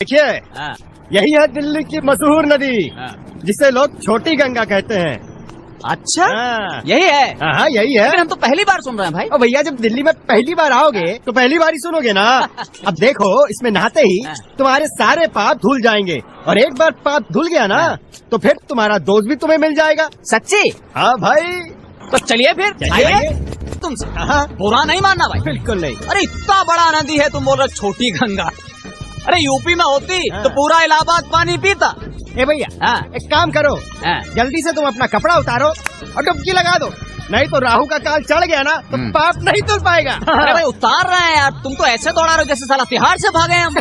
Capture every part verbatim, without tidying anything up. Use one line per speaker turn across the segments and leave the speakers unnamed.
देखिए, यही है दिल्ली की मशहूर नदी, जिसे लोग छोटी गंगा कहते हैं।
अच्छा, यही है?
हाँ, यही है।
हम तो पहली बार सुन रहे हैं भाई।
और भैया, जब दिल्ली में पहली बार आओगे तो पहली बार ही सुनोगे ना। अब देखो, इसमें नहाते ही तुम्हारे सारे पाप धुल जाएंगे, और एक बार पाप धुल गया ना तो फिर तुम्हारा दोस्त भी तुम्हें मिल जाएगा।
सच्ची?
हाँ भाई।
तो चलिए फिर। आइए। तुमसे बुरा नहीं मानना भाई।
बिल्कुल नहीं।
अरे इतना बड़ा नदी है, तुम बोल रहे छोटी गंगा। अरे यूपी में होती तो पूरा इलाहाबाद पानी पीता।
ए भैया, एक काम करो, जल्दी से तुम अपना कपड़ा उतारो और डुबकी लगा दो, नहीं तो राहु का काल चढ़ गया ना तो पाप नहीं धुल पाएगा।
अरे भाई उतार रहे हैं यार, तुम तो ऐसे दौड़ा रहे हो जैसे साला तिहाड़ से भागे हम।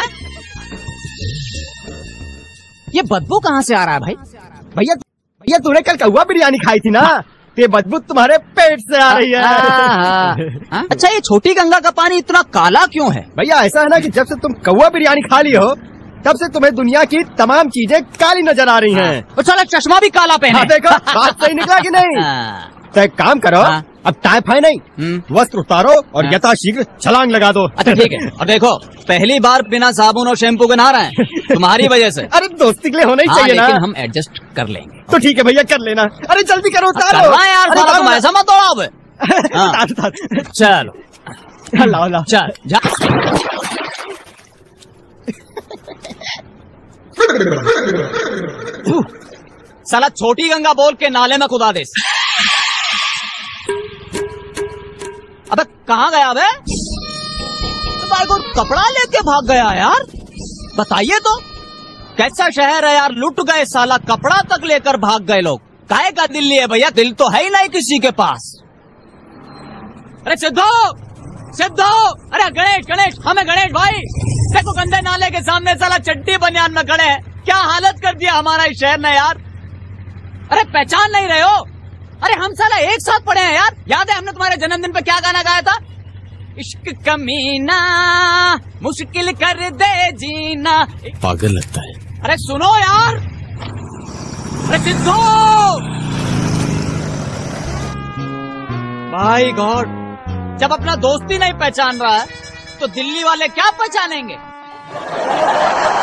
ये बदबू कहाँ से आ रहा है भाई?
भैया भैया तूने कल कौवा बिरयानी खाई थी ना, ये बदबू तुम्हारे पेट से आ रही है।
आ, आ, आ, अच्छा, ये छोटी गंगा का पानी इतना काला क्यों है?
भैया ऐसा है ना कि जब से तुम कौवा बिरयानी खा ली हो तब से तुम्हें दुनिया की तमाम चीजें काली नजर आ रही हैं।
तो चलो चश्मा भी काला पहने।
हाँ, देखो बात सही निकला कि नहीं? तो एक काम करो, अब टाइम फाई नहीं, वस्त्र उतारो और यथाशीघ्र छलांग लगा दो।
अच्छा ठीक है। और देखो, पहली बार बिना साबुन और शैम्पू के नहा रहे हैं तुम्हारी वजह से।
अरे दोस्ती के लिए होना ही चाहिए ना।
लेकिन हम एडजस्ट कर लेंगे।
तो ठीक है भैया, कर लेना। अरे जल्दी करो, उतारो
यार, तुम ऐसा मत दौड़ाओ। चलो
लाओ लाओ,
चल जा। साला छोटी गंगा बोल के नाले में कुदा दे। अबे कहाँ गया बे? तो भाई को कपड़ा लेके भाग गया यार। बताइए तो कैसा शहर है यार, लुट गए साला, कपड़ा तक लेकर भाग गए लोग। काहे का दिल्ली है भैया, दिल तो है ही नहीं किसी के पास। अरे सिद्धू सिद्धू, अरे गणेश गणेश, हमें गणेश भाई, देखो गंदे नाले के सामने साला चड्डी बनियान में खड़े हैं। क्या हालत कर दिया हमारा इस शहर ने यार। अरे पहचान नहीं रहे हो? अरे हम साला एक साथ पढ़े हैं यार। याद है हमने तुम्हारे जन्मदिन पे क्या गाना गाया था? इश्क कमीना मुश्किल कर दे जीना।
पागल लगता है।
अरे सुनो यार, अरे सिद्धू, भाई गॉड, जब अपना दोस्ती नहीं पहचान रहा है तो दिल्ली वाले क्या पहचानेंगे?